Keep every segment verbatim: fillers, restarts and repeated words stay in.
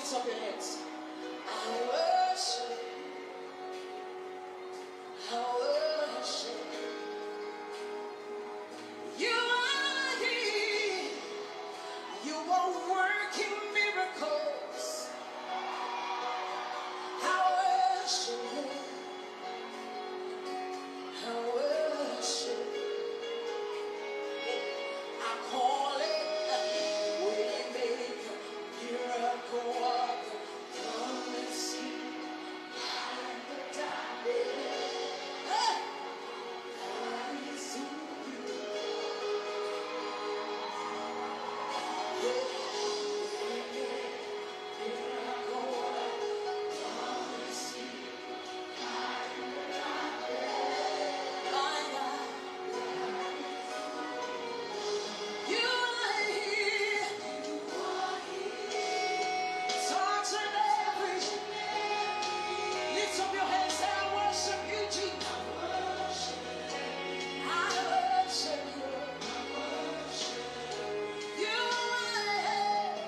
Lift up your hands. I worship. I worship. You are here. You are working miracles. I worship you. I worship. I call it a way maker, miracle worker, promise keeper, light in the darkness. Hey! God is who you are. Miracle worker, promise keeper, light in the darkness. My God. You are here. Touch and every. Lift up your hands and I worship you, Jesus. I worship you. You are here.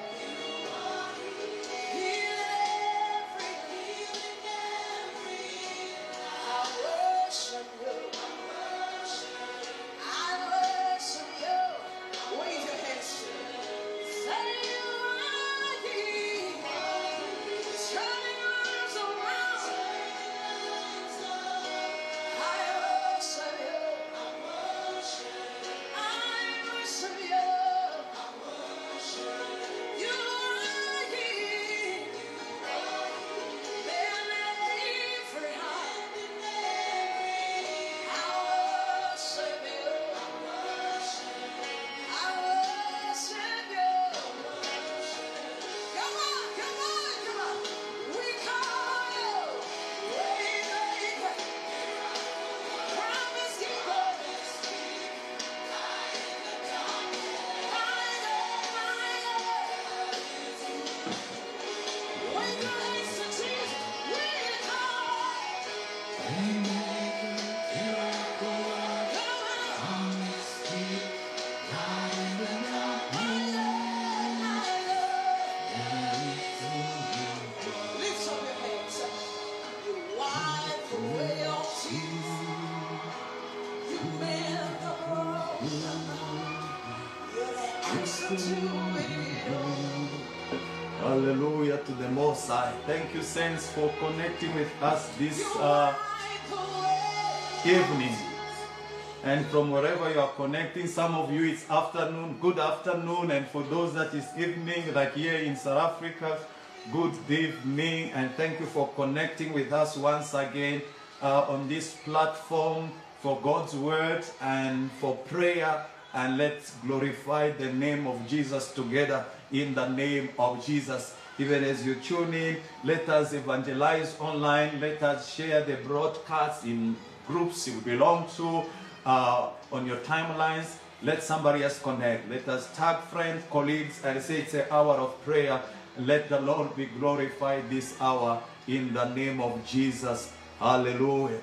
Heal every. I worship you. I worship you. Wave your hands. Say you are here. Turning lives around. I worship you. I worship you. You are here. In every heart. I worship you. I worship you. Come on, come on, come on. We call you. Waymaker, promise keeper. Wave your hands to Jesus. We call. Come on. Lift up your hands. You wipe away all tears. You mend the broken. You're the answer to it all. Hallelujah to the Most High. Thank you, saints, for connecting with us this uh, Wipe away. evening. And from wherever you are connecting, some of you it's afternoon, good afternoon. And for those that is evening, like here in South Africa, good evening. And thank you for connecting with us once again uh, on this platform for God's word and for prayer. And let's glorify the name of Jesus together in the name of Jesus. Even as you tune in, let us evangelize online. Let us share the broadcast in groups you belong to, uh, on your timelines. Let somebody else connect. Let us tag friends, colleagues, and say it's an hour of prayer. Let the Lord be glorified this hour in the name of Jesus. Hallelujah.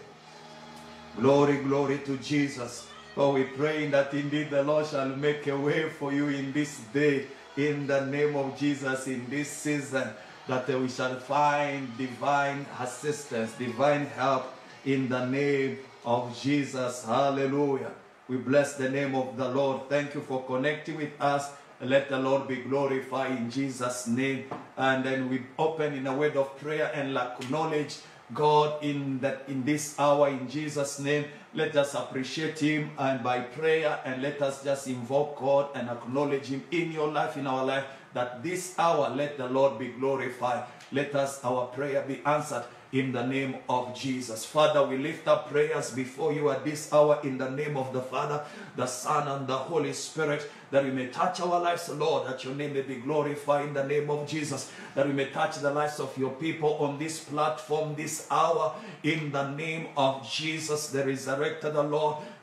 Glory, glory to Jesus. Oh, we pray that indeed the Lord shall make a way for you in this day, in the name of Jesus, in this season, that we shall find divine assistance, divine help in the name of Jesus. Hallelujah. We bless the name of the Lord. Thank you for connecting with us. Let the Lord be glorified in Jesus' name. And then we open in a word of prayer and acknowledge God in that in this hour in Jesus' name. Let us appreciate Him and by prayer, and let us just invoke God and acknowledge Him in your life, in our life, that this hour let the Lord be glorified. Let us, our prayer be answered in the name of Jesus. Father, we lift up prayers before you at this hour in the name of the Father, the Son, and the Holy Spirit, that we may touch our lives, Lord, that your name may be glorified in the name of Jesus, that we may touch the lives of your people on this platform this hour in the name of Jesus, the resurrected Lord.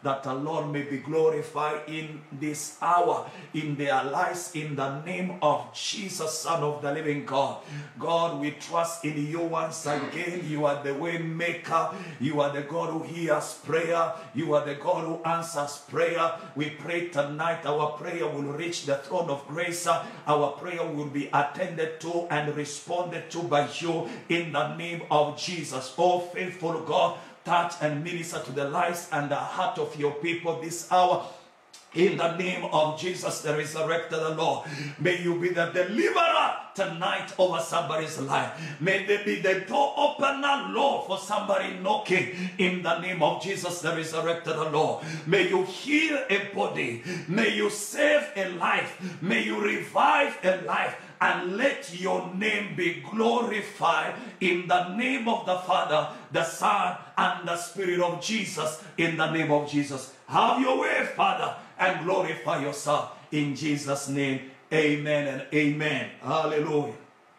that the Lord may be glorified in this hour, in their lives, in the name of Jesus, Son of the living God. God, we trust in you once again. You are the way maker. You are the God who hears prayer. You are the God who answers prayer. We pray tonight our prayer will reach the throne of grace. Our prayer will be attended to and responded to by you in the name of Jesus. Oh, faithful God, touch and minister to the lives and the heart of your people this hour. In the name of Jesus, the resurrected Lord, may you be the deliverer tonight over somebody's life. May there be the door opener, Lord, for somebody knocking. In the name of Jesus, the resurrected Lord, may you heal a body. May you save a life. May you revive a life. And let your name be glorified in the name of the Father, the Son, and the Spirit of Jesus. In the name of Jesus. Have your way, Father, and glorify yourself. In Jesus' name, amen and amen. Hallelujah.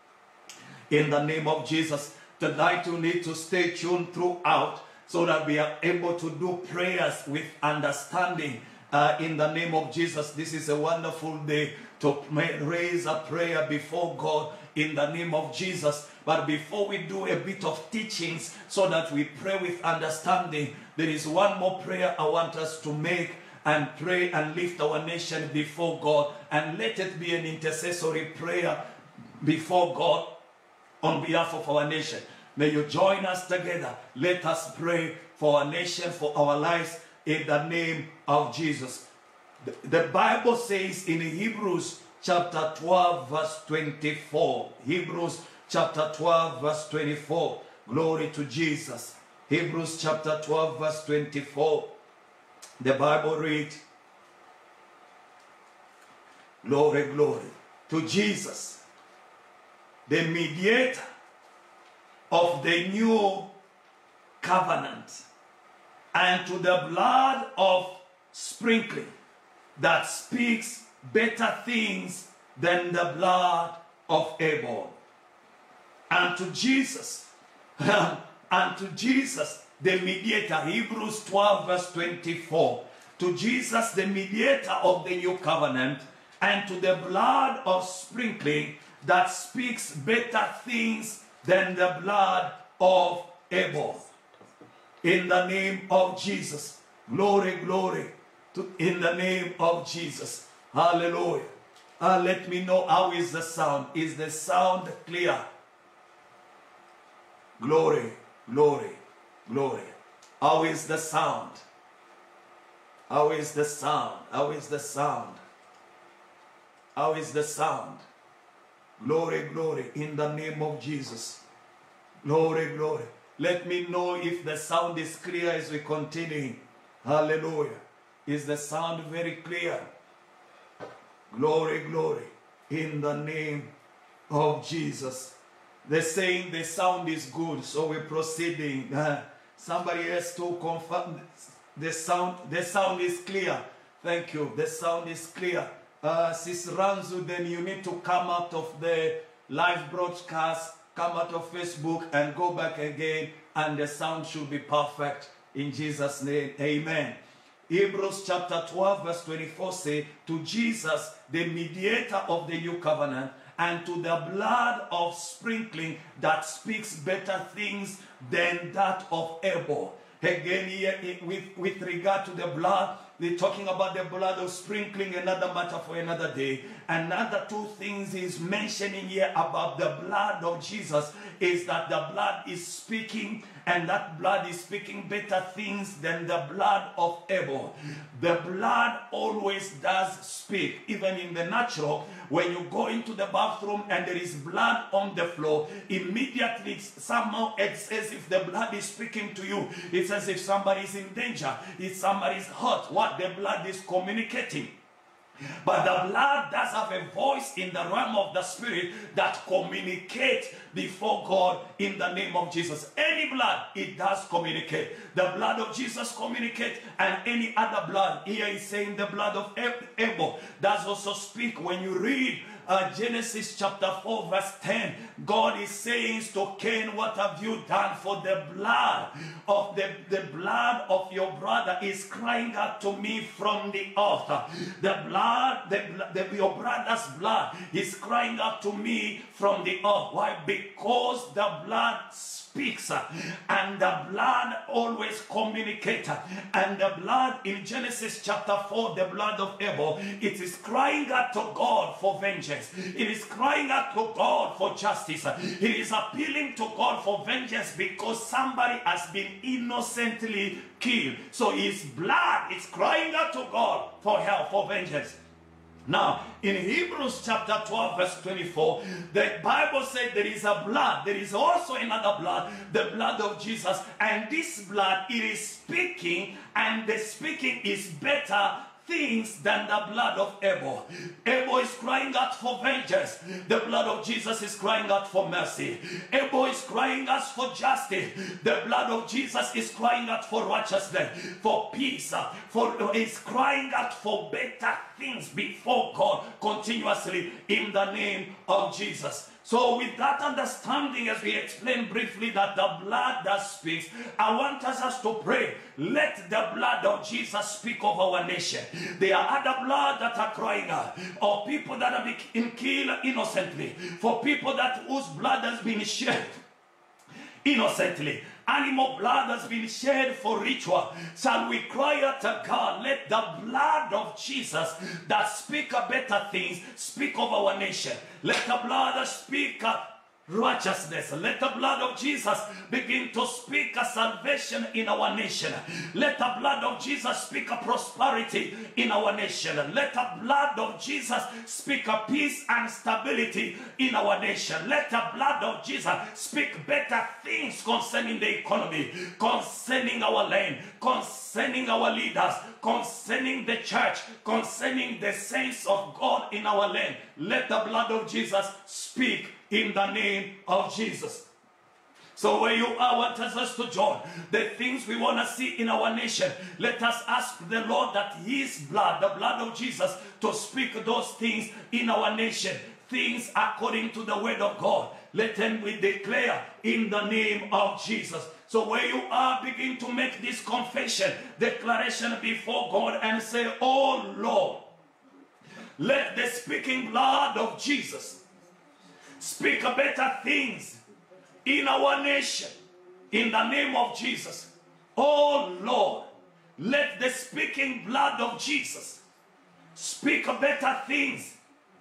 In the name of Jesus, tonight you need to stay tuned throughout so that we are able to do prayers with understanding. Uh, in the name of Jesus, this is a wonderful day to raise a prayer before God in the name of Jesus. But before we do a bit of teachings so that we pray with understanding, there is one more prayer I want us to make and pray and lift our nation before God. And let it be an intercessory prayer before God on behalf of our nation. May you join us together. Let us pray for our nation, for our lives, in the name of Jesus. The, the Bible says in Hebrews chapter twelve verse twenty-four. Hebrews chapter twelve verse twenty-four. Glory to Jesus. Hebrews chapter twelve verse twenty-four. The Bible reads, glory, glory to Jesus, the mediator of the new covenant, and to the blood of sprinkling that speaks better things than the blood of Abel. And to Jesus, and to Jesus, the mediator, Hebrews twelve verse twenty-four, to Jesus, the mediator of the new covenant, and to the blood of sprinkling that speaks better things than the blood of Abel. In the name of Jesus. Glory, glory. To, in the name of Jesus. Hallelujah. Uh, let me know how is the sound. Is the sound clear? Glory, glory, glory. How is the sound? How is the sound? How is the sound? How is the sound? Glory, glory. In the name of Jesus. Glory, glory. Let me know if the sound is clear as we continue. Hallelujah. Is the sound very clear? Glory, glory. In the name of Jesus. They're saying the sound is good, so we're proceeding. Uh, somebody has to confirm the sound. The sound is clear. Thank you. The sound is clear. Uh, Sis Ranzu, then you need to come out of the live broadcast, come out of Facebook and go back again, and the sound should be perfect in Jesus' name. Amen. Hebrews chapter twelve verse twenty-four say, to Jesus, the mediator of the new covenant, and to the blood of sprinkling that speaks better things than that of Abel. Again here with, with regard to the blood, they're talking about the blood of sprinkling, another matter for another day. Another two things is mentioning here about the blood of Jesus is that the blood is speaking, and that blood is speaking better things than the blood of Abel. The blood always does speak. Even in the natural, when you go into the bathroom and there is blood on the floor, immediately somehow it's as if the blood is speaking to you. It's as if somebody is in danger. If somebody is hurt, what the blood is communicating. But the blood does have a voice in the realm of the spirit that communicates before God in the name of Jesus. Any blood, it does communicate. The blood of Jesus communicates, and any other blood, here is saying the blood of Abel does also speak. When you read uh, Genesis chapter four verse ten, God is saying to Cain, what have you done? For the blood of the, the blood of your brother is crying out to me from the altar. The blood, the, the, your brother's blood is crying out to me from the altar. Why? Because the blood speaks, and the blood always communicates, and the blood in Genesis chapter four, the blood of Abel, it is crying out to God for vengeance. It is crying out to God for justice. It is appealing to God for vengeance because somebody has been innocently killed. So his blood is crying out to God for help, for vengeance. Now, in Hebrews chapter twelve, verse twenty-four, the Bible said there is a blood. There is also another blood, the blood of Jesus. And this blood, it is speaking, and the speaking is better things than the blood of Abel. Abel is crying out for vengeance. The blood of Jesus is crying out for mercy. Abel is crying out for justice. The blood of Jesus is crying out for righteousness, for peace, for is crying out for better things before God continuously in the name of Jesus. So with that understanding, as we explained briefly that the blood that speaks, I want us, us to pray. Let the blood of Jesus speak of our nation. There are other blood that are crying out, or people that are being killed innocently, for people that whose blood has been shed innocently. Animal blood has been shed for ritual. Shall we cry out to God, let the blood of Jesus that speak better things speak of our nation. Let the blood that speak righteousness. Let the blood of Jesus begin to speak a salvation in our nation. Let the blood of Jesus speak a prosperity in our nation. Let the blood of Jesus speak a peace and stability in our nation. Let the blood of Jesus speak better things concerning the economy, concerning our land, concerning our leaders, concerning the church, concerning the saints of God in our land. Let the blood of Jesus speak in the name of Jesus. So where you are, I want us to join the things we want to see in our nation. Let us ask the Lord that his blood, the blood of Jesus, to speak those things in our nation. Things according to the word of God. Let them we declare in the name of Jesus. So where you are, begin to make this confession, declaration before God and say, oh Lord, let the speaking blood of Jesus speak better things in our nation in the name of Jesus. Oh Lord, let the speaking blood of Jesus speak better things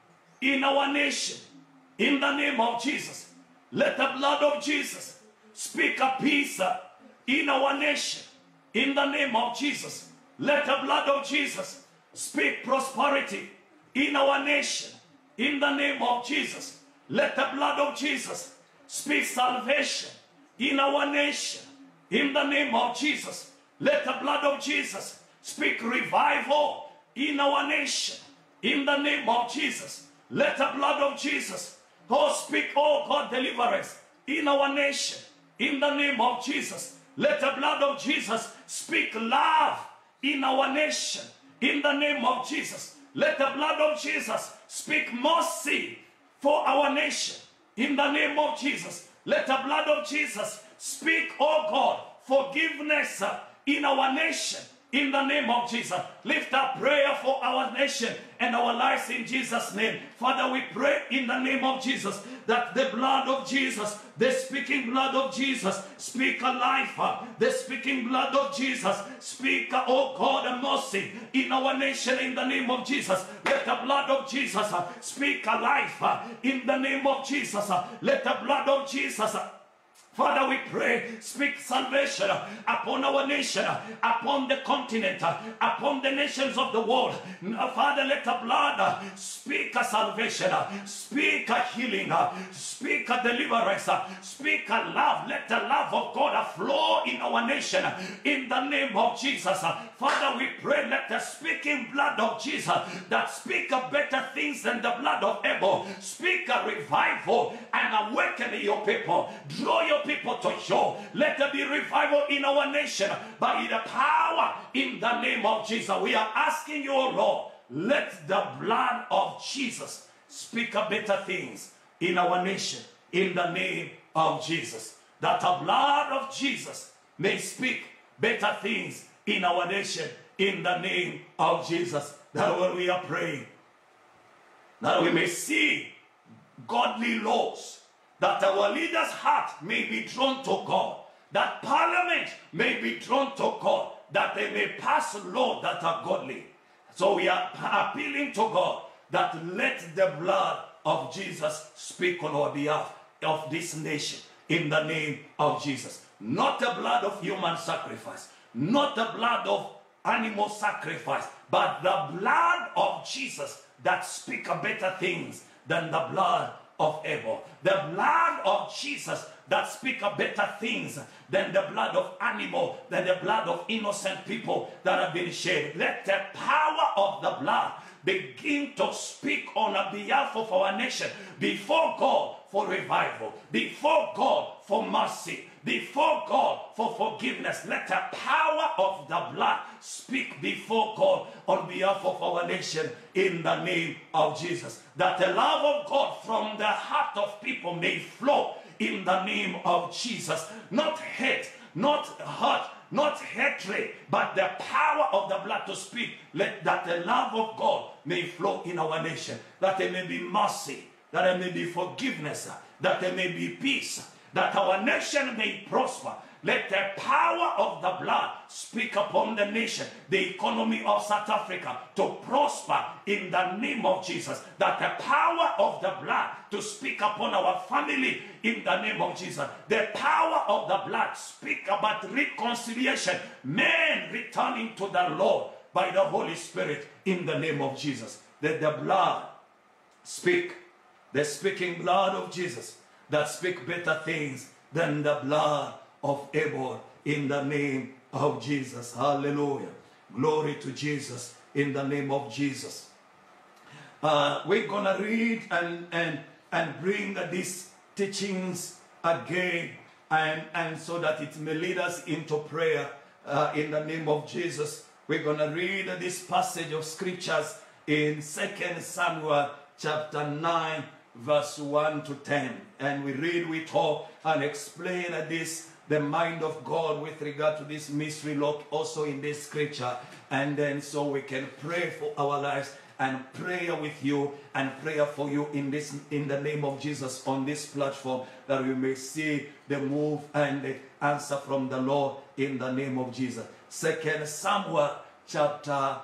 in our nation in the name of Jesus. Let the blood of Jesus speak a peace in our nation in the name of Jesus. Let the blood of Jesus speak prosperity in our nation in the name of Jesus. Let the blood of Jesus speak salvation in our nation in the name of Jesus. Let the blood of Jesus speak revival in our nation in the name of Jesus. Let the blood of Jesus, oh, speak, oh God, deliverance in our nation in the name of Jesus. Let the blood of Jesus speak love in our nation in the name of Jesus. Let the blood of Jesus speak mercy for our nation in the name of Jesus. Let the blood of Jesus speak, oh God, forgiveness in our nation in the name of Jesus. Lift up prayer for our nation and our lives in Jesus' name. Father, we pray in the name of Jesus that the blood of Jesus, the speaking blood of Jesus, speak a life. The speaking blood of Jesus, speak, oh God, a mercy in our nation in the name of Jesus. Let the blood of Jesus speak a life in the name of Jesus. Let the blood of Jesus, Father, we pray, speak salvation upon our nation, upon the continent, upon the nations of the world. Father, let the blood speak a salvation, speak a healing, speak a deliverance, speak a love. Let the love of God flow in our nation in the name of Jesus. Father, we pray, let the speaking blood of Jesus that speak of better things than the blood of Abel, speak a revival and awaken your people. Draw your people to you. Let there be revival in our nation by the power in the name of Jesus. We are asking you, Lord, let the blood of Jesus speak a better things in our nation in the name of Jesus. That the blood of Jesus may speak better things in our nation in the name of Jesus. That when we are praying, that we may see godly laws, that our leaders' heart may be drawn to God, that parliament may be drawn to God, that they may pass laws that are godly. So we are appealing to God that let the blood of Jesus speak on our behalf of this nation in the name of Jesus. Not the blood of human sacrifice, not the blood of animal sacrifice, but the blood of Jesus that speaks better things than the blood of Abel. The blood of Jesus that speaks better things than the blood of animal, than the blood of innocent people that have been shed. Let the power of the blood begin to speak on behalf of our nation before God for revival, before God for mercy, before God for forgiveness. Let the power of the blood speak before God on behalf of our nation in the name of Jesus. That the love of God from the heart of people may flow in the name of Jesus. Not hate, not hurt, not hatred, but the power of the blood to speak. Let that the love of God may flow in our nation. That there may be mercy, that there may be forgiveness, that there may be peace, that our nation may prosper. Let the power of the blood speak upon the nation, the economy of South Africa to prosper in the name of Jesus. That the power of the blood to speak upon our family in the name of Jesus. The power of the blood speak about reconciliation, men returning to the Lord by the Holy Spirit in the name of Jesus. Let the blood speak, the speaking blood of Jesus that speak better things than the blood of Abel in the name of Jesus. Hallelujah. Glory to Jesus in the name of Jesus. Uh, we're going to read and, and, and bring these teachings again and, and so that it may lead us into prayer uh, in the name of Jesus. We're going to read this passage of scriptures in Second Samuel chapter nine verse one to ten. And we read, we talk and explain this, the mind of God with regard to this mystery look also in this scripture. And then so we can pray for our lives and prayer with you and prayer for you in this in the name of Jesus on this platform, that we may see the move and the answer from the Lord in the name of Jesus. Second Samuel chapter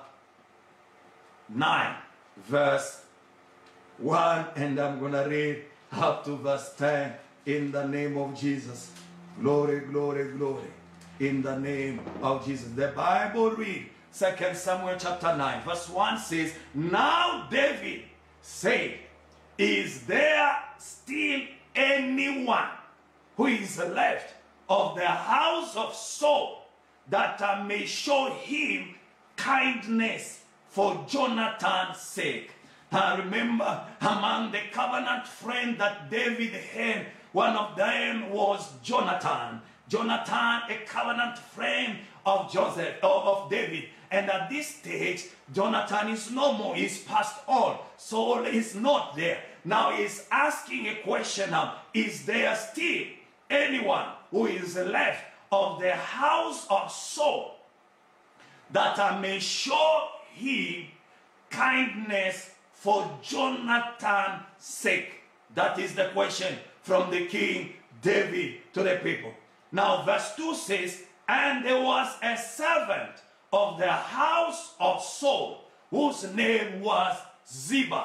nine verse one, and I'm going to read up to verse ten in the name of Jesus. Glory, glory, glory. In the name of Jesus. The Bible reads, Second Samuel chapter nine, verse one says, Now David said, Is there still anyone who is left of the house of Saul, that I may show him kindness for Jonathan's sake? I remember among the covenant friends that David had, one of them was Jonathan. Jonathan, a covenant friend of Joseph, of David. And at this stage, Jonathan is no more. He's passed on. Saul is not there. Now he's asking a question now. Is there still anyone who is left of the house of Saul, that I may show him kindness for Jonathan's sake? That is the question from the king David to the people. Now verse two says, And there was a servant of the house of Saul, whose name was Ziba.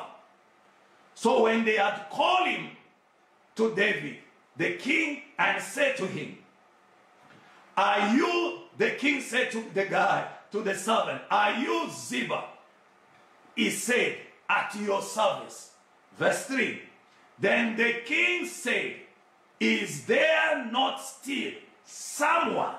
So when they had called him to David, the king, and said to him, Are you, the king said to the guy, to the servant, Are you Ziba? He said, At your service. Verse three, Then the king said, Is there not still someone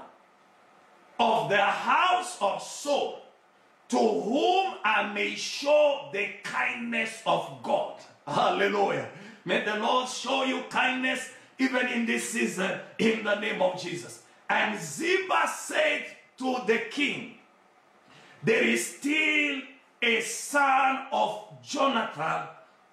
of the house of Saul to whom I may show the kindness of God? Hallelujah. May the Lord show you kindness even in this season in the name of Jesus. And Ziba said to the king, There is still a son of Jonathan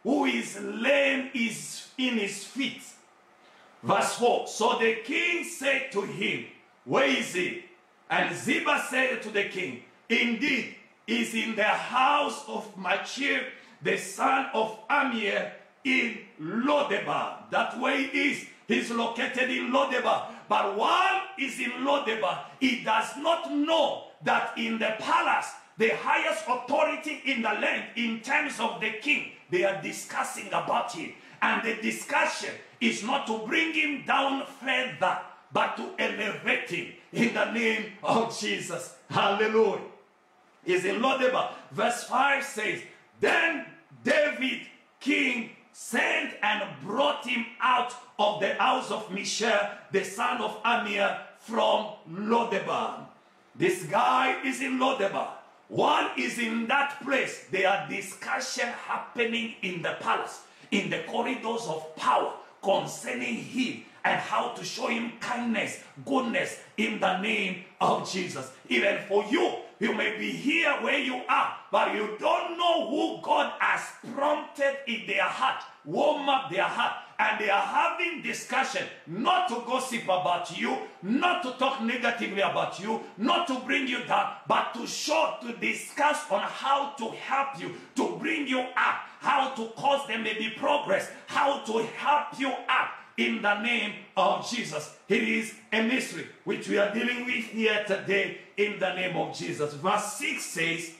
who is lame is in his feet. Verse four, so the king said to him, where is he? And Ziba said to the king, indeed, he is in the house of Machir, the son of Amiel, in Lodebar. That way he is. He's located in Lodebar. But while he's in Lodebar, he does not know that in the palace, the highest authority in the land, in terms of the king, they are discussing about him. And the discussion is not to bring him down further, but to elevate him in the name of Jesus. Hallelujah. Is in Lodebar. Verse five says, then David, king, sent and brought him out of the house of Mishael, the son of Amiel, from Lodebar. This guy is in Lodebar. One is in that place. There are discussion happening in the palace, in the corridors of power, concerning him and how to show him kindness, goodness in the name of Jesus. Even for you, you may be here where you are, but you don't know who God has prompted in their heart, warm up their heart, and they are having discussion, not to gossip about you, not to talk negatively about you, not to bring you down, but to show, to discuss on how to help you, to bring you up, how to cause there may be progress, how to help you up in the name of Jesus. It is a mystery which we are dealing with here today in the name of Jesus. Verse six says,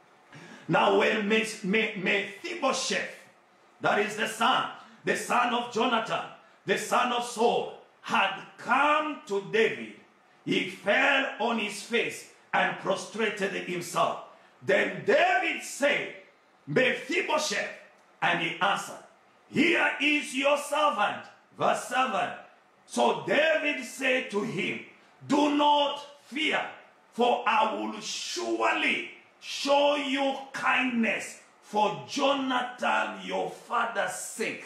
now when Mephibosheth, that is the son, the son of Jonathan, the son of Saul, had come to David, he fell on his face and prostrated himself. Then David said, Mephibosheth, and he answered, here is your servant. Verse seven, so David said to him, do not fear, for I will surely show you kindness for Jonathan your father's sake.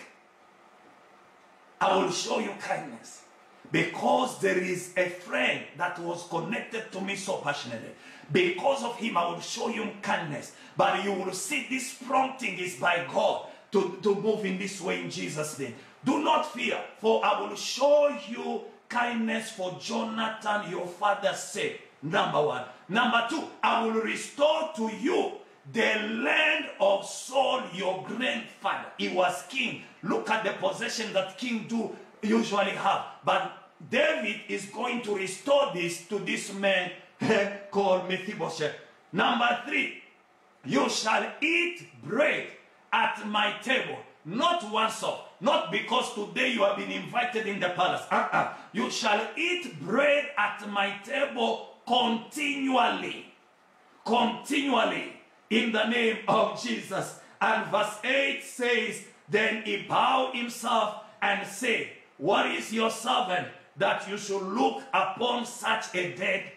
I will show you kindness because there is a friend that was connected to me so passionately. Because of him, I will show you kindness. But you will see this prompting is by God to, to move in this way in Jesus' name. Do not fear, for I will show you kindness for Jonathan your father's sake. Number one. Number two, I will restore to you the land of Saul your grandfather. He was king. Look at the possession that king do usually have. But David is going to restore this to this man called Mephibosheth. Number three, you shall eat bread at my table. Not once off. Not because today you have been invited in the palace. Uh-uh. You shall eat bread at my table continually. Continually. In the name of Jesus. And verse eight says, then he bowed himself and said, what is your servant that you should look upon such a dead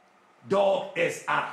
dog as I?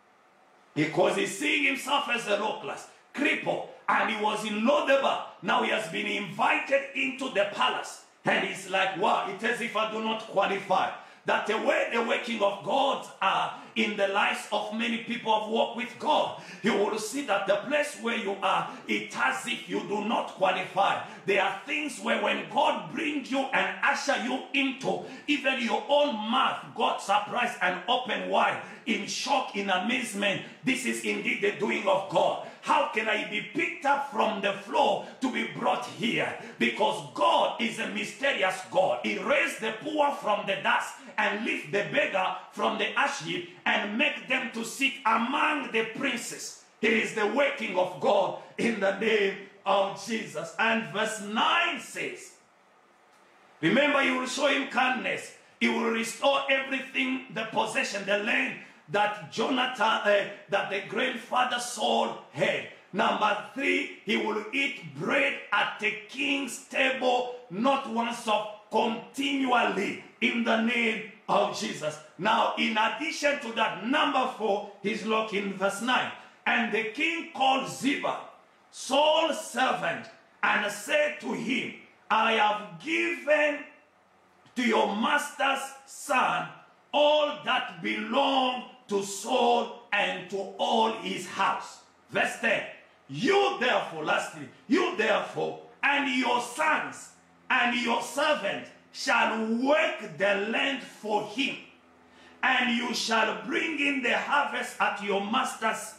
Because he's seeing himself as a localist, cripple, and he was in Lodebar. Now he has been invited into the palace. And he's like, wow, it is if I do not qualify. That the way the working of God are in the lives of many people who walk with God, you will see that the place where you are, it's as if you do not qualify. There are things where when God brings you and usher you into, even your own mouth, God surprised and open wide, in shock, in amazement. This is indeed the doing of God. How can I be picked up from the floor to be brought here? Because God is a mysterious God. He raised the poor from the dust and lift the beggar from the ash heap and make them to sit among the princes. It is the working of God in the name of Jesus. And verse nine says, remember, you will show him kindness. He will restore everything, the possession, the land that Jonathan, uh, that the grandfather Saul had. Number three, he will eat bread at the king's table, not once off, continually, in the name of Jesus. Now, in addition to that, number four, he's looking in verse nine. And the king called Ziba, Saul's servant, and said to him, I have given to your master's son all that belonged to Saul and to all his house. Verse ten. You therefore, lastly, you therefore, and your sons and your servant shall work the land for him, and you shall bring in the harvest at your master's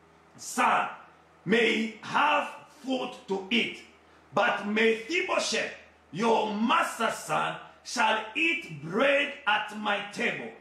son may have food to eat. But Mephibosheth, your master's son, shall eat bread at my table.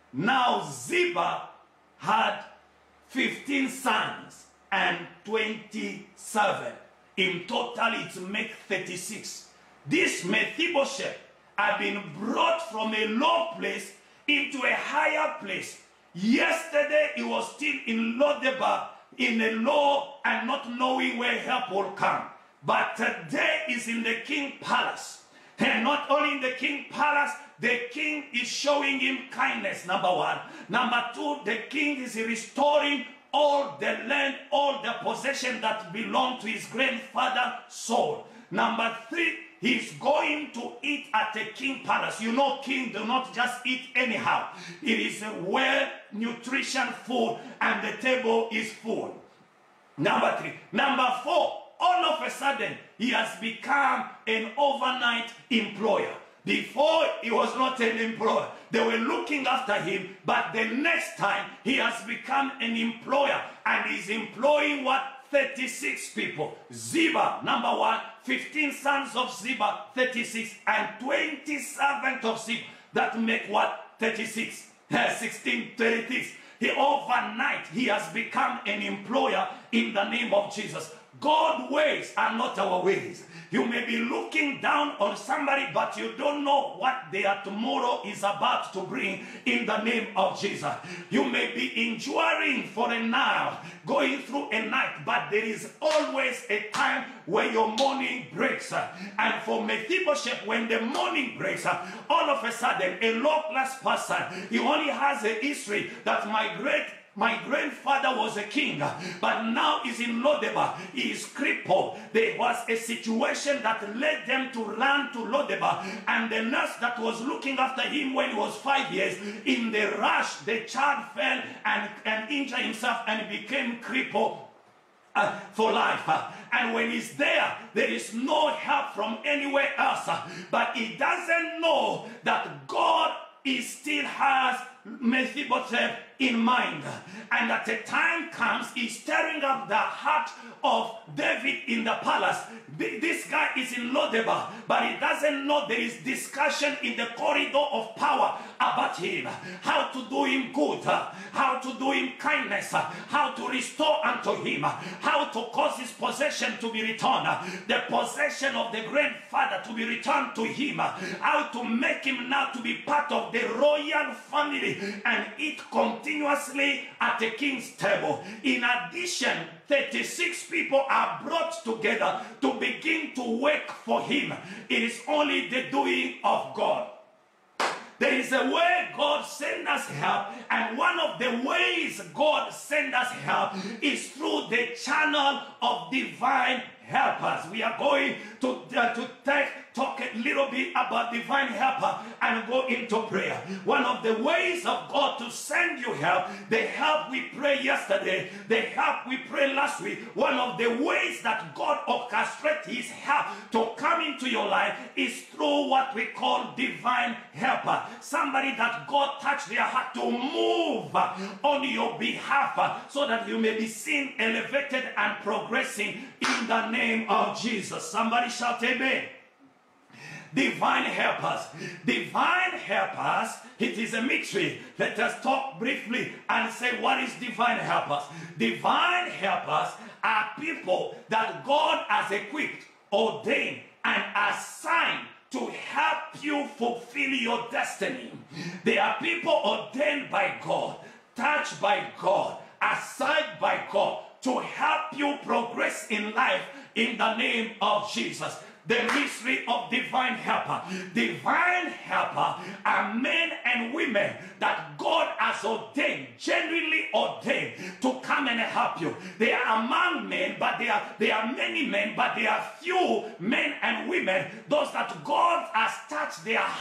Now Ziba had fifteen sons and twenty servants. In total, it makes thirty-six. This Mephibosheth had been brought from a low place into a higher place. Yesterday, he was still in Lodebar, in a low and not knowing where help will come. But today is in the king palace. And not only in the king palace, the king is showing him kindness, number one. Number two, the king is restoring all the land, all the possession that belonged to his grandfather Saul. Number three, he's going to eat at the king palace. You know, king do not just eat anyhow. It is a well-nutrition food, and the table is full. Number three. Number four, all of a sudden, he has become an overnight employer. Before, he was not an employer. They were looking after him, but the next time, he has become an employer, and he's employing what? thirty-six people. Ziba, number one, fifteen sons of Ziba, thirty-six, and twenty servants of Ziba. That make what? thirty-six. sixteen, thirty-six. He, overnight, he has become an employer in the name of Jesus. God's ways are not our ways. You may be looking down on somebody, but you don't know what their tomorrow is about to bring in the name of Jesus. You may be enduring for a now, going through a night, but there is always a time where your morning breaks. And for Mephibosheth, when the morning breaks, all of a sudden, a low-class person, he only has a history that my great My grandfather was a king, but now he's in Lodebar. He is crippled. There was a situation that led them to run to Lodebar, and the nurse that was looking after him when he was five years, in the rush, the child fell and, and injured himself and became crippled Uh, for life. Uh, and when he's there, there is no help from anywhere else. Uh, but he doesn't know that God he still has Mephibosheth in mind. And at the time comes, he's stirring up the heart of David in the palace. This guy is in Lodebar, but he doesn't know there is discussion in the corridor of power about him. How to do him good, how to do him kindness, how to restore unto him, how to cause his possession to be returned, the possession of the grandfather to be returned to him, how to make him now to be part of the royal family and eat continuously at the king's table. In addition, thirty-six people are brought together to begin to work for him. It is only the doing of God. There is a way God sends us help, and one of the ways God sends us help is through the channel of divine helpers. We are going to, uh, to take, talk a little bit about divine helper and go into prayer. One of the ways of God to send you help, the help we prayed yesterday, the help we prayed last week, one of the ways that God orchestrates his help to come into your life is through what we call divine helper. Somebody that God touched their heart to move on your behalf so that you may be seen elevated and progressing in the name of Jesus. Somebody shout amen. Divine helpers. Divine helpers, it is a mystery. Let us talk briefly and say, what is divine helpers? Divine helpers are people that God has equipped, ordained, and assigned to help you fulfill your destiny. They are people ordained by God, touched by God, assigned by God to help you progress in life in the name of Jesus. The mystery of divine helper. Divine helper are men and women that God has ordained, genuinely ordained to come and help you. They are among men, but they are, they are many men, but they are few men and women, those that God has touched their heart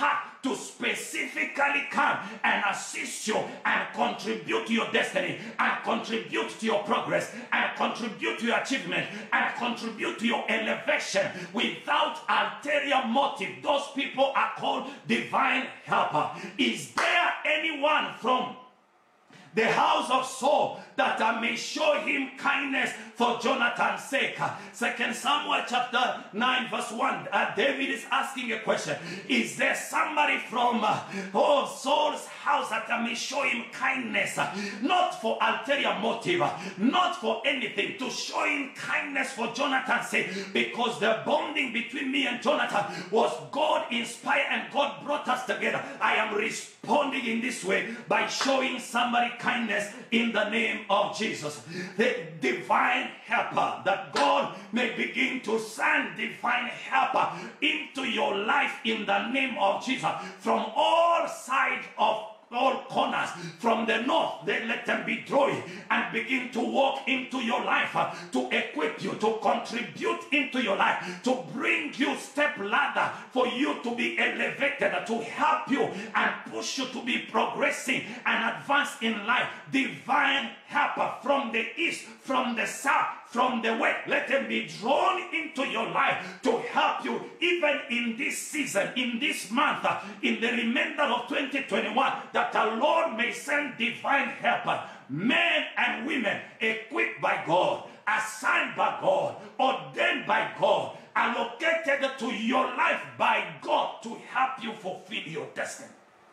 to specifically come and assist you and contribute to your destiny and contribute to your progress and contribute to your achievement and contribute to your elevation without ulterior motive. Those people are called divine helper. Is there anyone from the house of Saul that I may show him kindness for Jonathan's sake? Second Samuel chapter nine verse one. Uh, David is asking a question. Is there somebody from uh, oh, Saul's house that I may show him kindness? Uh, not for ulterior motive, uh, not for anything, to show him kindness for Jonathan's sake, because the bonding between me and Jonathan was God inspired and God brought us together. I am responding in this way by showing somebody kindness in the name of Jesus. The divine helper, that God may begin to send divine helper into your life in the name of Jesus from all sides of all corners, from the north. They let them be drawing and begin to walk into your life, uh, to equip you, to contribute into your life, to bring you step ladder for you to be elevated, uh, to help you and push you to be progressing and advance in life. Divine helper from the east, from the south, from the west, let them be drawn into your life to help you even in this season, in this month, uh, in the remainder of twenty twenty-one, that the Lord may send divine helper, men and women equipped by God, assigned by God, ordained by God, allocated to your life by God to help you fulfill your destiny,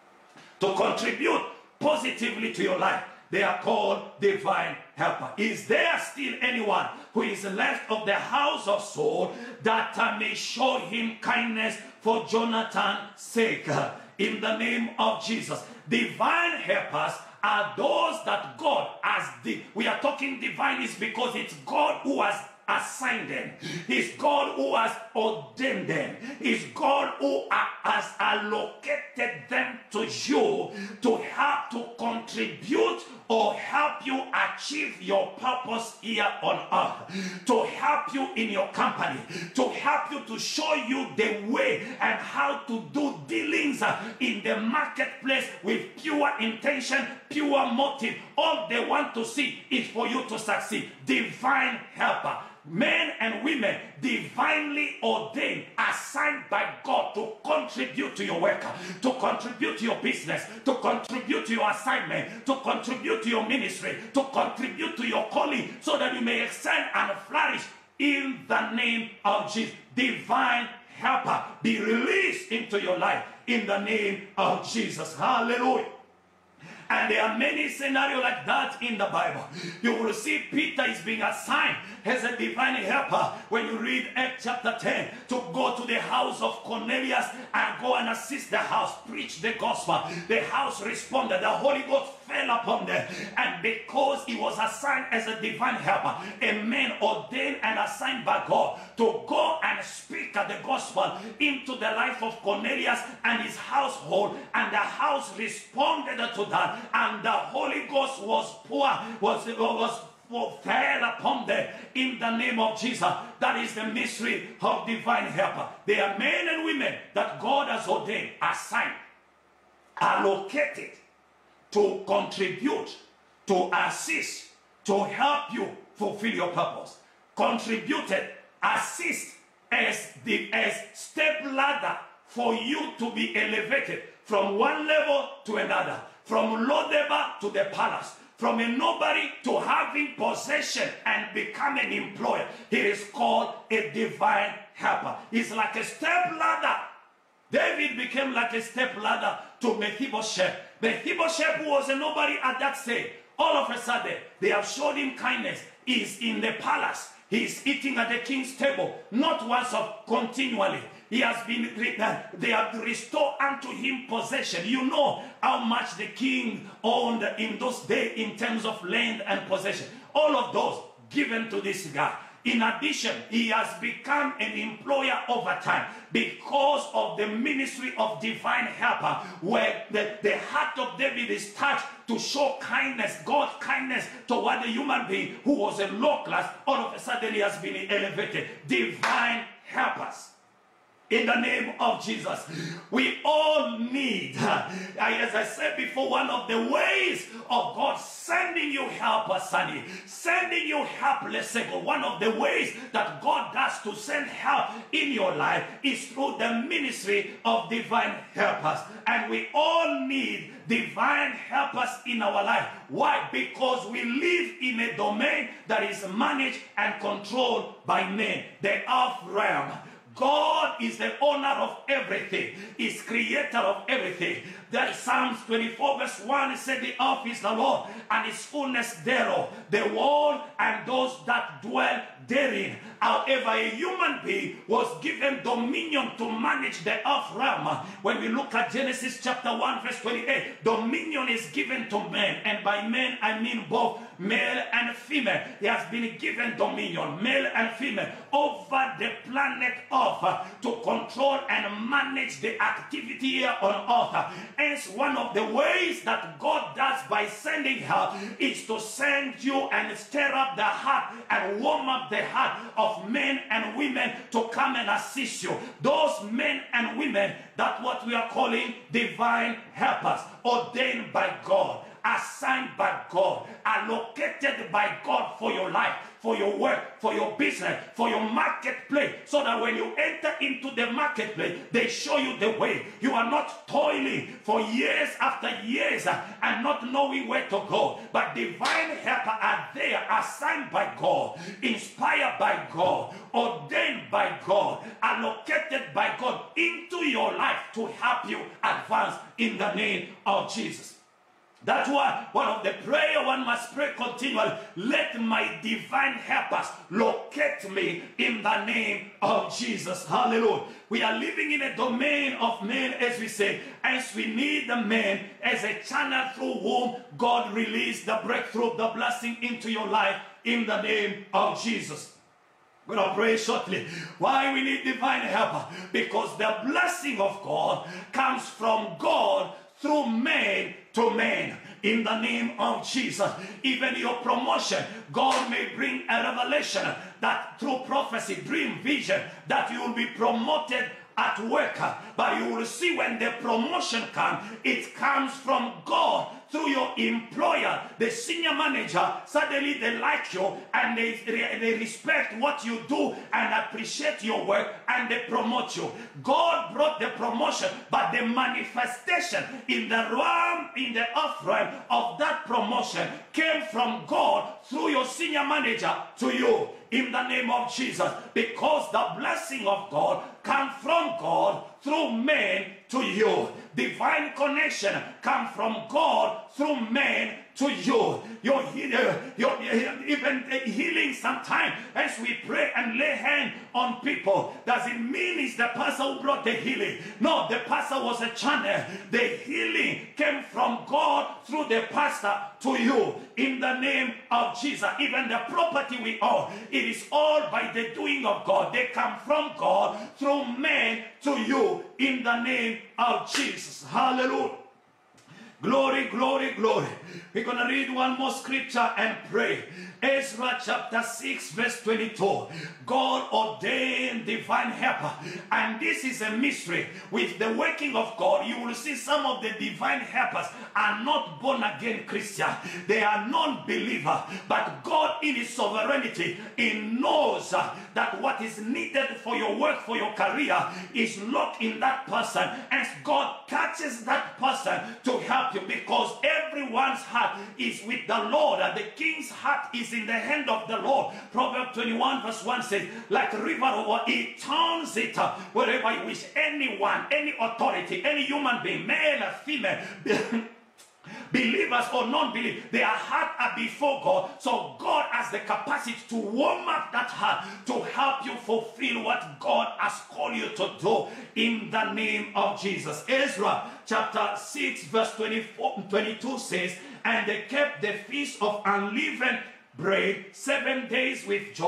to contribute positively to your life. They are called divine helper. Is there still anyone who is left of the house of Saul that I may show him kindness for Jonathan's sake? In the name of Jesus. Divine helpers are those that God has, the, we are talking divine is because it's God who has assigned them. It's God who has ordained them. It's God who has allocated them to you to help to contribute or help you achieve your purpose here on earth, to help you in your company, to help you, to show you the way and how to do dealings in the marketplace with pure intention, pure motive. All they want to see is for you to succeed. Divine helper. Men and women divinely ordained, assigned by God to contribute to your work, to contribute to your business, to contribute to your assignment, to contribute to your ministry, to contribute to your calling, so that you may excel and flourish in the name of Jesus. Divine helper be released into your life in the name of Jesus. Hallelujah. And there are many scenarios like that in the Bible. You will see Peter is being assigned as a divine helper when you read Acts chapter ten, to go to the house of Cornelius and go and assist the house, preach the gospel. The house responded. The Holy Ghost fell upon them. And because he was assigned as a divine helper, a man ordained and assigned by God to go and speak the gospel into the life of Cornelius and his household, and the house responded to that. And the Holy Ghost was poor, was, was fell upon them in the name of Jesus. That is the mystery of divine helper. They are men and women that God has ordained, assigned, allocated to contribute, to assist, to help you fulfill your purpose. Contributed, assist as the as step ladder for you to be elevated from one level to another, from Lodebar to the palace, from a nobody to having possession and become an employer. It is called a divine helper. It's like a step ladder. David became like a step ladder to Mephibosheth. Mephibosheth, who was a nobody at that stage, all of a sudden, they have showed him kindness. He's in the palace. He's eating at the king's table, not once of continually. He has been, they have restored unto him possession. You know how much the king owned in those days in terms of land and possession. All of those given to this guy. In addition, he has become an employer over time because of the ministry of divine helper, where the, the heart of David is touched to show kindness, God's kindness toward a human being who was a low class. All of a sudden he has been elevated. Divine helpers. In the name of Jesus, we all need, as I said before, one of the ways of God sending you help, Sonny, sending you help, let's say, one of the ways that God does to send help in your life is through the ministry of divine helpers. And we all need divine helpers in our life. Why? Because we live in a domain that is managed and controlled by men, the earth realm. God is the owner of everything. He's creator of everything. That Psalms twenty-four verse one said, the earth is the Lord and his fullness thereof, the world and those that dwell therein. However, a human being was given dominion to manage the earth realm. When we look at Genesis chapter one verse twenty-eight, dominion is given to men, and by men I mean both male and female. He has been given dominion, male and female, over the planet Earth to control and manage the activity here on earth. Hence, one of the ways that God does by sending help is to send you and stir up the heart and warm up the heart of men and women to come and assist you. Those men and women that what we are calling divine helpers, ordained by God, assigned by God, allocated by God for your life, for your work, for your business, for your marketplace, so that when you enter into the marketplace, they show you the way. You are not toiling for years after years and not knowing where to go. But divine helpers are there, assigned by God, inspired by God, ordained by God, allocated by God into your life to help you advance in the name of Jesus. That's why one of the prayer one must pray continually. Let my divine helpers locate me in the name of Jesus. Hallelujah. We are living in a domain of men, as we say, as we need the man as a channel through whom God released the breakthrough, the blessing into your life in the name of Jesus. We're going to pray shortly. Why we need divine helper? Because the blessing of God comes from God through man to man. In the name of Jesus, even your promotion, God may bring a revelation that through prophecy, dream, vision, that you will be promoted at work. But you will see when the promotion comes, it comes from God through your employer, the senior manager. Suddenly they like you and they, they respect what you do and appreciate your work and they promote you. God brought the promotion, but the manifestation in the realm, in the earth realm of that promotion came from God through your senior manager to you. In the name of Jesus, because the blessing of God comes from God through man to you. Divine connection comes from God through man to you. Your, your, even healing sometimes as we pray and lay hand on people, does it mean it's the pastor who brought the healing? No, the pastor was a channel. The healing came from God through the pastor to you. In the name of Jesus, even the property we own, it is all by the doing of God. They come from God through man to you. In the name of Jesus. Hallelujah. Glory, glory, glory. We're going to read one more scripture and pray. Ezra chapter six verse twenty-two. God ordained divine helper. And this is a mystery. With the working of God, you will see some of the divine helpers are not born again Christian. They are non-believer. But God in his sovereignty, he knows that what is needed for your work, for your career, is locked in that person. And God catches that person to help you, because everyone's heart is with the Lord, and the king's heart is in the hand of the Lord. Proverbs twenty-one verse one says, like a river over, he turns it wherever he wishes. Anyone, any authority, any human being, male or female, believers or non-believers, their heart are before God. So God has the capacity to warm up that heart to help you fulfill what God has called you to do in the name of Jesus. Ezra chapter six verse twenty-four, twenty-two says, and they kept the feast of unleavened bread seven days with joy,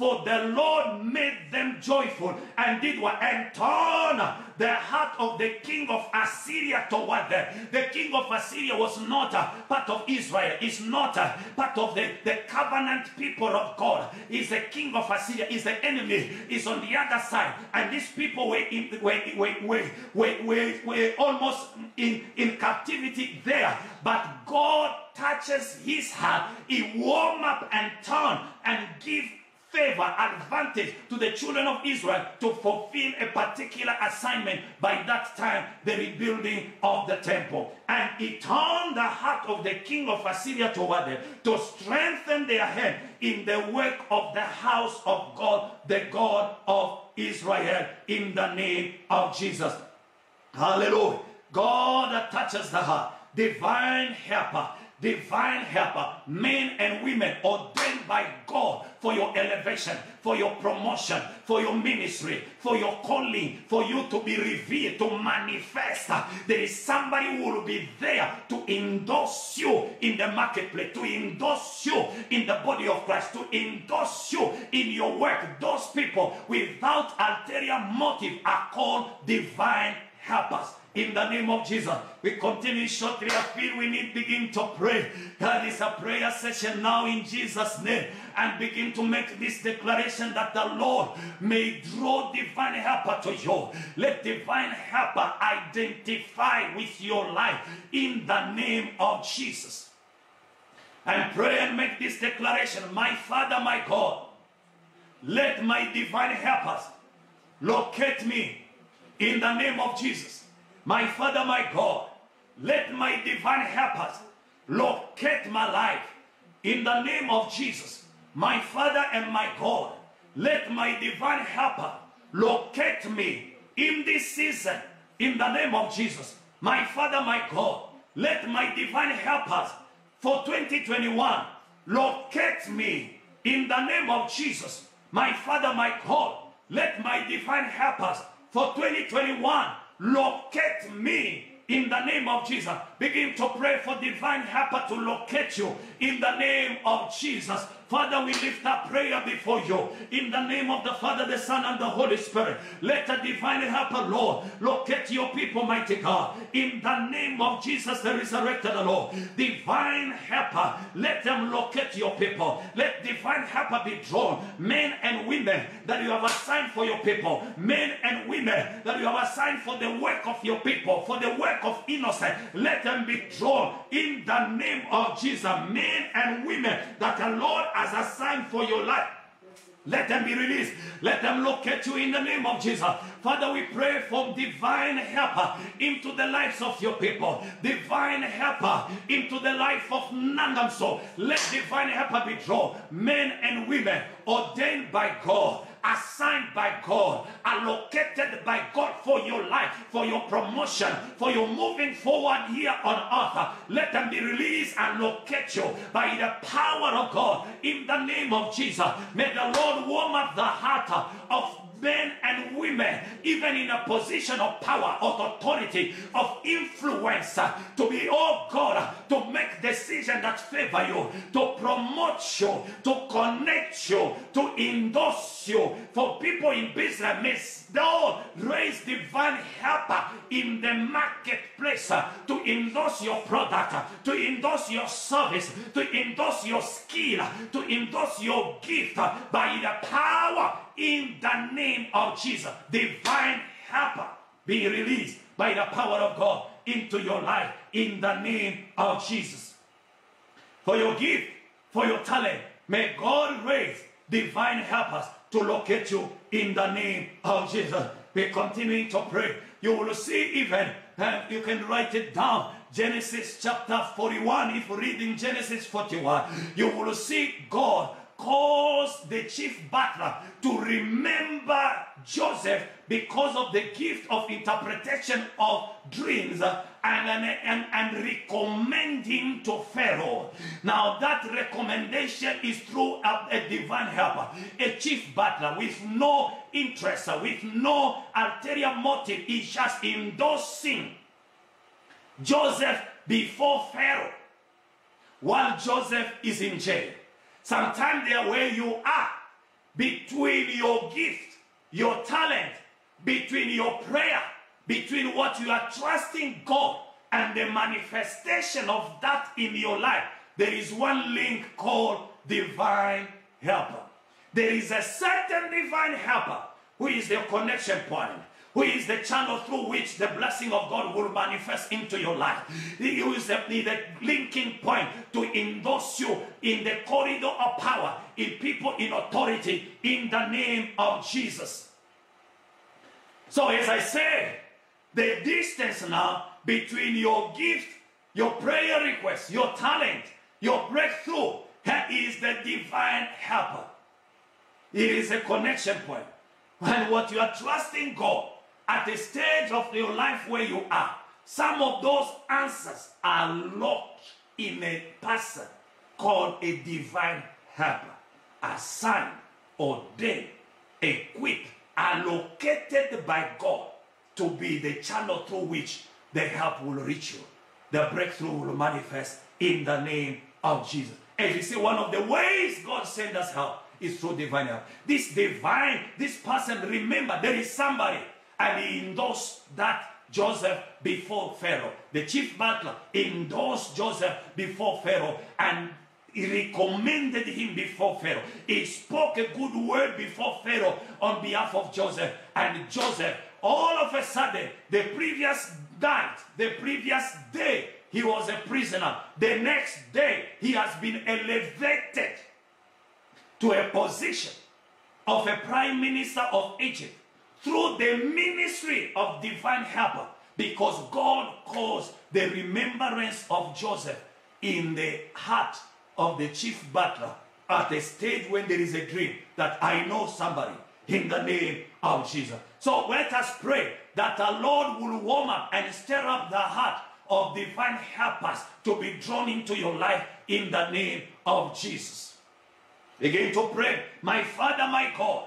For the Lord made them joyful and did what? And turned the heart of the king of Assyria toward them. The king of Assyria was not a part of Israel. Is not a part of the, the covenant people of God. He's the king of Assyria. Is the enemy. Is on the other side. And these people were in, were, were, were, were, were, were almost in, in captivity there. But God touches his heart. He warm up and turn and give favor, advantage to the children of Israel to fulfill a particular assignment. By that time, the rebuilding of the temple. And he turned the heart of the king of Assyria toward them to strengthen their hand in the work of the house of God, the God of Israel, in the name of Jesus. Hallelujah. God touches the heart. Divine helper. Divine helper, men and women ordained by God for your elevation, for your promotion, for your ministry, for your calling, for you to be revealed, to manifest. There is somebody who will be there to endorse you in the marketplace, to endorse you in the body of Christ, to endorse you in your work. Those people without ulterior motive are called divine helpers. In the name of Jesus, we continue shortly. I feel we need to begin to pray. That is a prayer session now in Jesus' name. And begin to make this declaration that the Lord may draw divine helper to you. Let divine helper identify with your life in the name of Jesus. And pray and make this declaration. My Father, my God, let my divine helpers locate me in the name of Jesus. My Father, my God, let my divine helpers locate my life in the name of Jesus. My Father and my God, let my divine helper locate me in this season in the name of Jesus. My Father, my God, let my divine helpers for twenty twenty-one locate me in the name of Jesus. My Father, my God, let my divine helpers for twenty twenty-one locate me in the name of Jesus. Begin to pray for divine helper to locate you in the name of Jesus. Father, we lift up prayer before you in the name of the Father, the Son, and the Holy Spirit. Let a divine helper, Lord, locate your people, mighty God. In the name of Jesus, the resurrected Lord. Divine helper, let them locate your people. Let divine helper be drawn. Men and women that you have assigned for your people. Men and women that you have assigned for the work of your people, for the work of innocence. Let them be drawn in the name of Jesus. Men and women that the Lord has assigned for your life. Let them be released. Let them locate you in the name of Jesus. Father, we pray for divine helper into the lives of your people. Divine helper into the life of Nangamso. Let divine helper be drawn. Men and women ordained by God, assigned by God, allocated by God for your life, for your promotion, for your moving forward here on earth. Let them be released and locate you by the power of God in the name of Jesus. May the Lord warm up the heart of men and women, even in a position of power, of authority, of influence, to be, oh God, to make decisions that favor you, to promote you, to connect you, to endorse you. For people in business, may God raise divine helper in the marketplace to endorse your product, to endorse your service, to endorse your skill, to endorse your gift by the power in the name of Jesus. Divine helper be released by the power of God into your life in the name of Jesus. For your gift, for your talent, may God raise divine helpers to locate you in the name of Jesus. We're continuing to pray. You will see even, uh, you can write it down, Genesis chapter forty-one. If reading Genesis forty-one, you will see God cause the chief butler to remember Joseph because of the gift of interpretation of dreams, uh, and, and, and recommend him to Pharaoh. Now that recommendation is through a, a divine helper, a chief butler with no interest, uh, with no ulterior motive. Is just endorsing Joseph before Pharaoh while Joseph is in jail. Sometimes there where you are, between your gift, your talent, between your prayer, between what you are trusting God and the manifestation of that in your life, there is one link called divine helper. There is a certain divine helper who is the connection point, who is the channel through which the blessing of God will manifest into your life. He is the, the linking point to endorse you in the corridor of power, in people in authority, in the name of Jesus. So as I said, the distance now between your gift, your prayer request, your talent, your breakthrough, that is the divine helper. It is a connection point. And what you are trusting God at the stage of your life where you are, some of those answers are locked in a person called a divine helper, assigned, ordained, equipped, allocated by God to be the channel through which the help will reach you. The breakthrough will manifest in the name of Jesus. As you see, one of the ways God sends us help is through divine help. This divine, this person, remember, there is somebody, and he endorsed that Joseph before Pharaoh. The chief butler endorsed Joseph before Pharaoh, and he recommended him before Pharaoh. He spoke a good word before Pharaoh on behalf of Joseph. And Joseph, all of a sudden, the previous night, the previous day, he was a prisoner. The next day, he has been elevated to a position of a prime minister of Egypt through the ministry of divine helper, because God caused the remembrance of Joseph in the heart of the chief butler at a stage when there is a dream that I know somebody in the name of Jesus. So let us pray that the Lord will warm up and stir up the heart of divine helpers to be drawn into your life in the name of Jesus. Begin to pray. My Father, my God,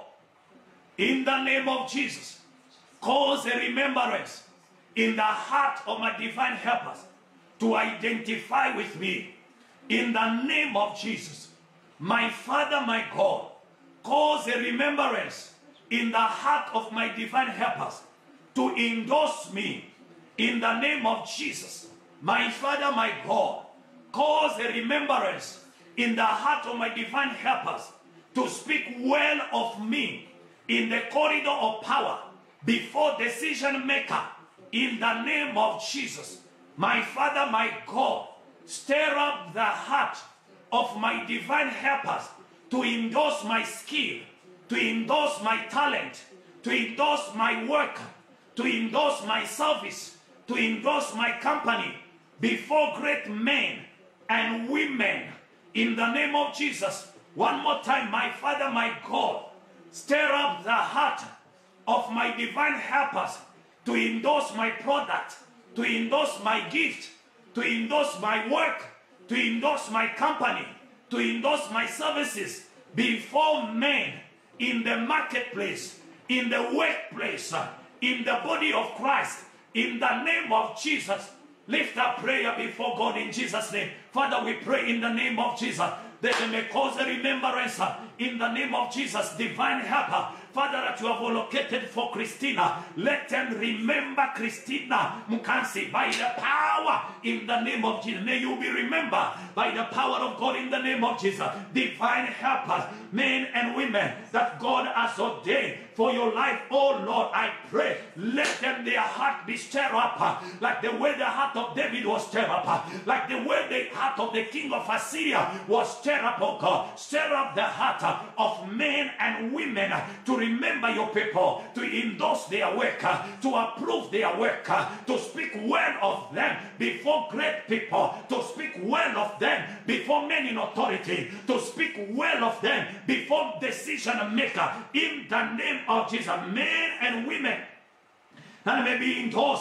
in the name of Jesus, cause a remembrance in the heart of my divine helpers to identify with me. In the name of Jesus, my Father, my God, cause a remembrance in the heart of my divine helpers to endorse me. In the name of Jesus, my Father, my God, cause a remembrance in the heart of my divine helpers to speak well of me in the corridor of power before decision maker. In the name of Jesus, my Father, my God, stir up the heart of my divine helpers to endorse my skill, to endorse my talent, to endorse my work, to endorse my service, to endorse my company before great men and women. In the name of Jesus, one more time, my Father, my God, stir up the heart of my divine helpers to endorse my product, to endorse my gift, to endorse my work, to endorse my company, to endorse my services before men in the marketplace, in the workplace, in the body of Christ. In the name of Jesus, lift up prayer before God in Jesus' name. Father, we pray in the name of Jesus that they may cause a remembrance in the name of Jesus, divine helper. Father, that you have allocated for Christina, let them remember Christina Mukansi by the power in the name of Jesus. May you be remembered by the power of God in the name of Jesus. Divine helpers, men and women that God has ordained for your life. Oh Lord, I pray, let them, their heart be stirred up like the way the heart of David was stirred up, like the way the heart of the king of Assyria was stirred up, oh God. Stir up the heart of men and women to remember your people, to endorse their work, to approve their work, to speak well of them before great people, to speak well of them before men in authority, to speak well of them before decision maker. In the name of Jesus, men and women, and maybe endorsed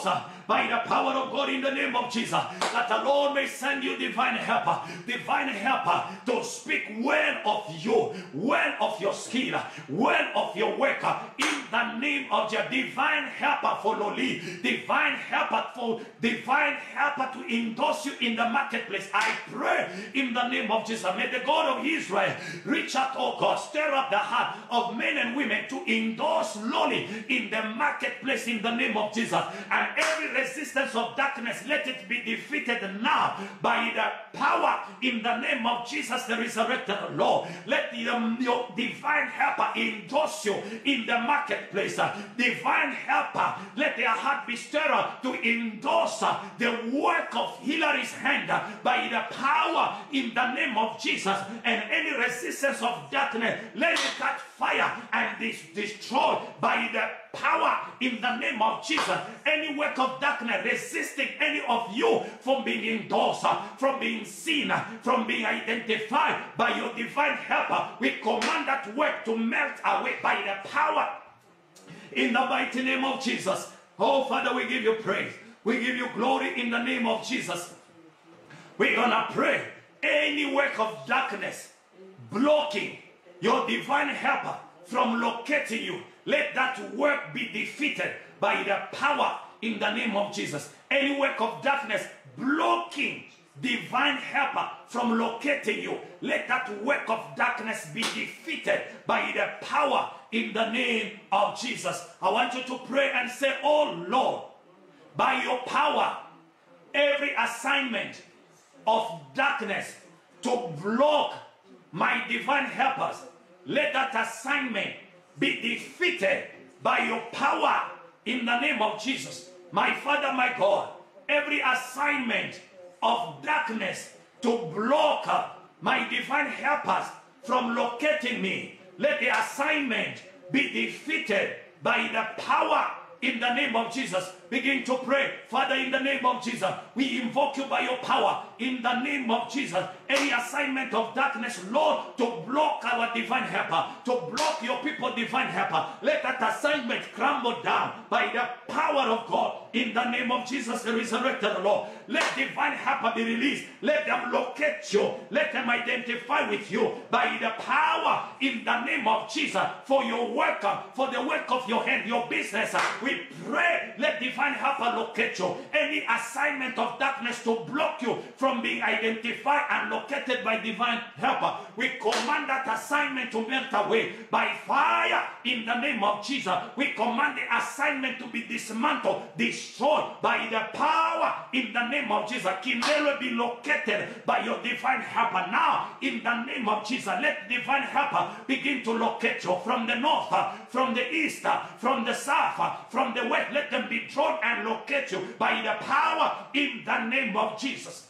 by the power of God in the name of Jesus. That the Lord may send you divine helper, divine helper to speak well of you, well of your skill, well of your worker, in the name of your divine helper for Loli, divine helper for divine helper to endorse you in the marketplace. I pray in the name of Jesus. May the God of Israel reach out, oh God, stir up the heart of men and women to endorse Loli in the marketplace in the name of Jesus. And every resistance of darkness, let it be defeated now by the power in the name of Jesus, the resurrected Lord. Let the, um, your divine helper endorse you in the marketplace. Uh, divine helper, let their heart be stirred up to endorse uh, the work of Hilary's hand uh, by the power in the name of Jesus. And any resistance of darkness, let it catch fire and be destroyed by the power in the name of Jesus. Any work of darkness resisting any of you from being endorsed, uh, from being seen, uh, from being identified by your divine helper, we command that work to melt away by the power in the mighty name of Jesus. Oh, Father, we give you praise. We give you glory in the name of Jesus. We're gonna pray any work of darkness blocking your divine helper from locating you, let that work be defeated by the power in the name of Jesus. Any work of darkness blocking divine helper from locating you, let that work of darkness be defeated by the power in the name of Jesus. I want you to pray and say, oh Lord, by your power, every assignment of darkness to block my divine helpers, let that assignment be defeated by your power in the name of Jesus. My Father, my God, every assignment of darkness to block uh, my divine helpers from locating me, let the assignment be defeated by the power in the name of Jesus. Begin to pray. Father, in the name of Jesus, we invoke you by your power in the name of Jesus. Any assignment of darkness, Lord, to block our divine helper, to block your people divine helper, let that assignment crumble down by the power of God in the name of Jesus, the resurrected Lord. Let divine helper be released. Let them locate you. Let them identify with you by the power in the name of Jesus for your work, for the work of your hand, your business. We pray, let divine helper locate you. Any assignment of darkness to block you from being identified and located by divine helper, we command that assignment to melt away by fire in the name of Jesus. We command the assignment to be dismantled, destroyed by the power in the name of Jesus. Kindle be located by your divine helper now in the name of Jesus. Let divine helper begin to locate you from the north, from the east, from the south, from the west. Let them be drawn and locate you by the power in the name of Jesus.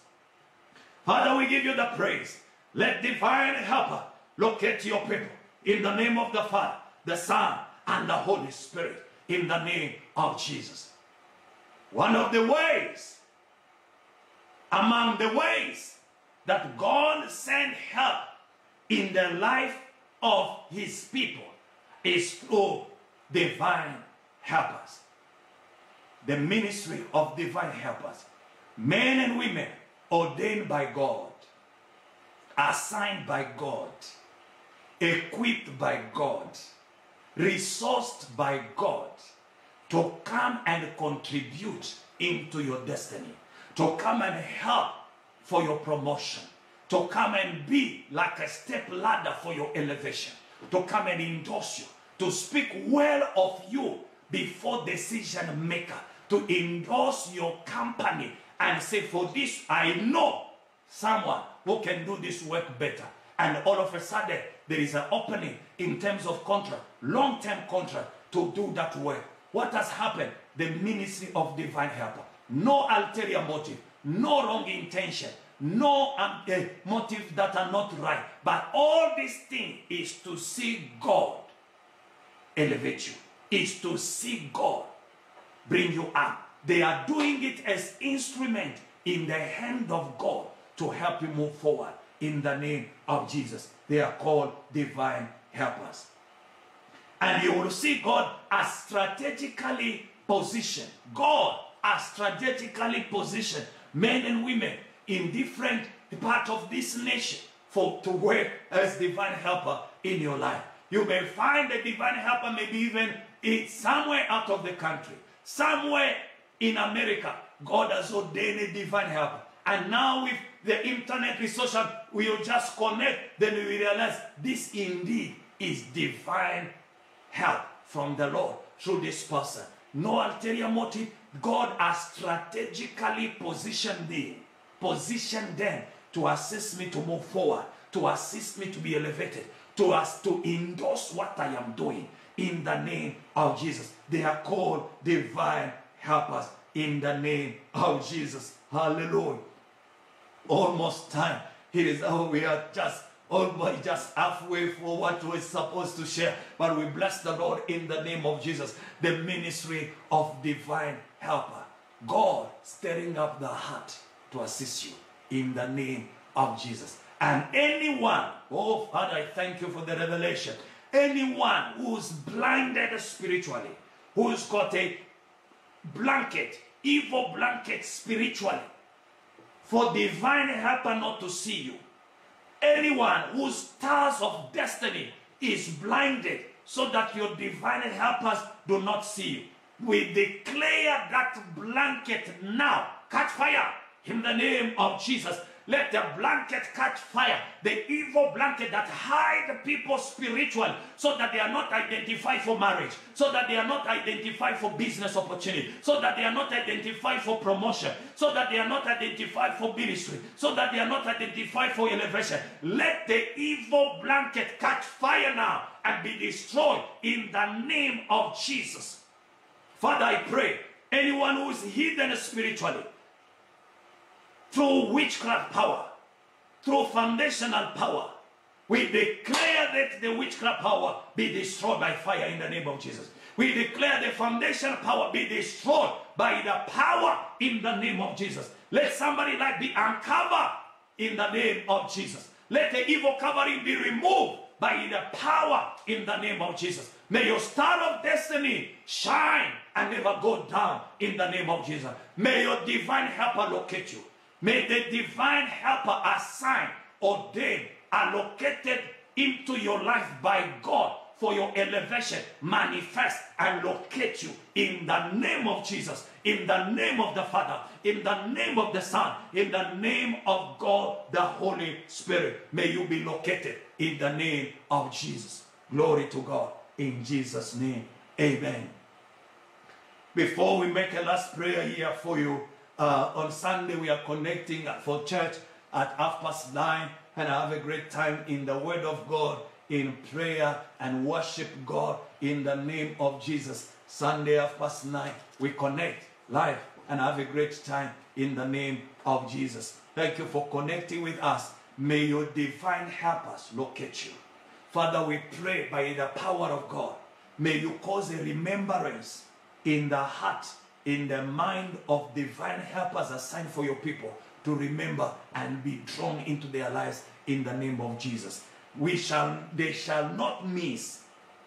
Father, we give you the praise. Let divine helper locate your people in the name of the Father, the Son, and the Holy Spirit in the name of Jesus. One of the ways, among the ways that God sent help in the life of his people is through divine helpers. The ministry of divine helpers, men and women ordained by God, assigned by God, equipped by God, resourced by God to come and contribute into your destiny, to come and help for your promotion, to come and be like a step ladder for your elevation, to come and endorse you, to speak well of you before decision maker, to endorse your company and say, for this I know someone who can do this work better. And all of a sudden there is an opening in terms of contract, long-term contract, to do that work. What has happened? The ministry of divine helper. No ulterior motive, no wrong intention, no um, uh, motive that are not right. But all this thing is to see God elevate you, is to see God bring you up. They are doing it as instrument in the hand of God to help you move forward in the name of Jesus. They are called divine helpers. And you will see God as strategically positioned. God are strategically positioned, men and women, in different parts of this nation for to work as divine helper in your life. You may find a divine helper maybe even in somewhere out of the country, somewhere in America. God has ordained a divine helper. And now with the internet resource, we'll just connect, then we realize this indeed is divine help from the Lord through this person. No ulterior motive. God has strategically positioned them, positioned them to assist me to move forward, to assist me to be elevated, to us to endorse what I am doing in the name of Jesus. They are called divine helpers in the name of Jesus. Hallelujah. Almost time. It is oh, we are just almost just halfway for what we're supposed to share. But we bless the Lord in the name of Jesus. The ministry of divine helper. God stirring up the heart to assist you in the name of Jesus. And anyone, oh Father, I thank you for the revelation. Anyone who's blinded spiritually, who's got a blanket, evil blanket spiritually, for divine helper not to see you. Anyone whose stars of destiny is blinded so that your divine helpers do not see you. We declare that blanket now. Catch fire in the name of Jesus. Let the blanket catch fire. The evil blanket that hide people spiritually so that they are not identified for marriage, so that they are not identified for business opportunity, so that they are not identified for promotion, so that they are not identified for ministry, so that they are not identified for elevation. Let the evil blanket catch fire now and be destroyed in the name of Jesus. Father, I pray anyone who is hidden spiritually, through witchcraft power, through foundational power, we declare that the witchcraft power be destroyed by fire in the name of Jesus. We declare the foundational power be destroyed by the power in the name of Jesus. Let somebody like be uncovered in the name of Jesus. Let the evil covering be removed by the power in the name of Jesus. May your star of destiny shine and never go down in the name of Jesus. May your divine helper locate you. May the divine helper assigned, ordained, allocated into your life by God for your elevation manifest and locate you in the name of Jesus, in the name of the Father, in the name of the Son, in the name of God the Holy Spirit. May you be located in the name of Jesus. Glory to God. In Jesus' name, amen. Before we make a last prayer here for you, Uh, on Sunday we are connecting for church at half past nine, and I have a great time in the Word of God, in prayer and worship God in the name of Jesus. Sunday half past nine we connect live and have a great time in the name of Jesus. Thank you for connecting with us. May your divine helpers locate you. Father, we pray by the power of God, may you cause a remembrance in the heart, in the mind of divine helpers assigned for your people to remember and be drawn into their lives in the name of Jesus. We shall, they shall not miss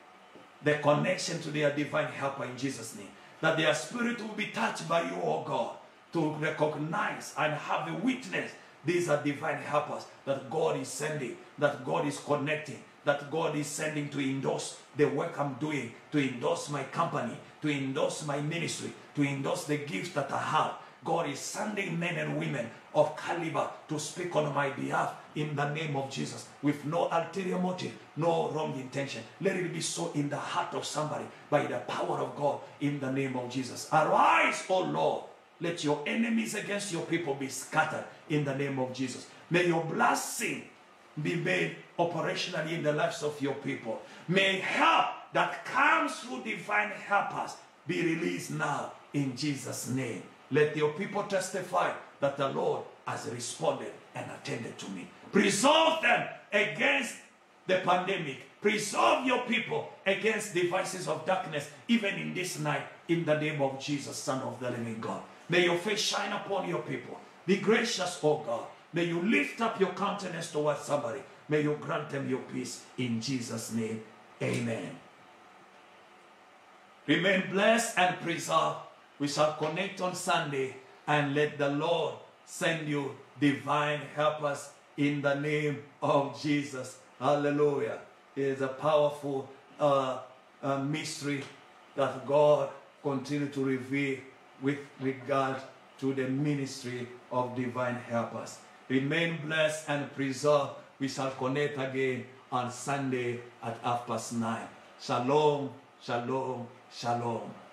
the connection to their divine helper in Jesus' name. That their spirit will be touched by you, oh God, to recognize and have a witness. These are divine helpers that God is sending, that God is connecting, that God is sending to endorse the work I'm doing, to endorse my company, to endorse my ministry, to endorse the gifts that I have. God is sending men and women of caliber to speak on my behalf in the name of Jesus, with no ulterior motive, no wrong intention. Let it be so in the heart of somebody by the power of God in the name of Jesus. Arise, O Lord. Let your enemies against your people be scattered in the name of Jesus. May your blessing be made operationally in the lives of your people. May help that comes through divine helpers be released now in Jesus' name. Let your people testify that the Lord has responded and attended to me. Preserve them against the pandemic. Preserve your people against devices of darkness, even in this night, in the name of Jesus, Son of the living God. May your face shine upon your people. Be gracious, O God. May you lift up your countenance towards somebody. May you grant them your peace in Jesus' name. Amen. Remain blessed and preserved We shall connect on Sunday and let the Lord send you divine helpers in the name of Jesus. Hallelujah. It is a powerful uh, uh, mystery that God continue to reveal with regard to the ministry of divine helpers. Remain blessed and preserved. We shall connect again on Sunday at half past nine. Shalom, shalom, shalom.